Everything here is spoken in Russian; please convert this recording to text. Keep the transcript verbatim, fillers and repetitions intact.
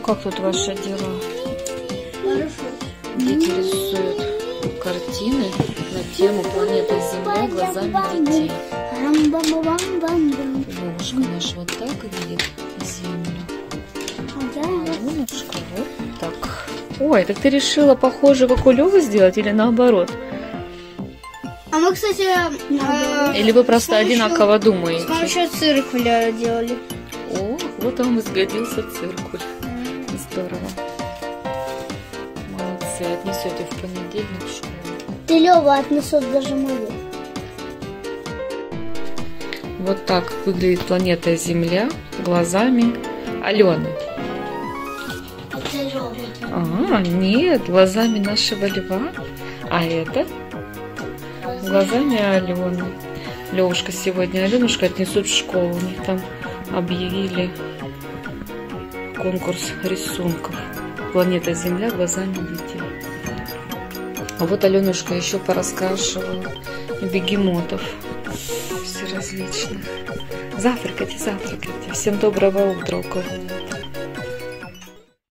как тут ваши дела? Хорошо. Дети рисуют картины на тему планеты Земля глазами детей. Левушка наш вот так видит Землю. А Ленушка вот так. Ой, так ты решила похоже, как у Лёвы сделать или наоборот? А мы, кстати, э, Или вы просто одинаково с думаете? помощью циркуля делали. О, вот вам и сгодился циркуль. Здорово. Молодцы, отнесете в понедельник в школу. Ты, Лёва, отнесет даже мою. Вот так выглядит планета Земля глазами Алены. Это Лёва. А, нет, глазами нашего льва. А это глазами Алены. Левушка сегодня, Аленушка отнесут в школу. У них там объявили конкурс рисунков. Планета Земля глазами детей. А вот Аленушка еще пораскрашивала бегемотов все различных. Завтракайте, завтракайте. Всем доброго утра, у кого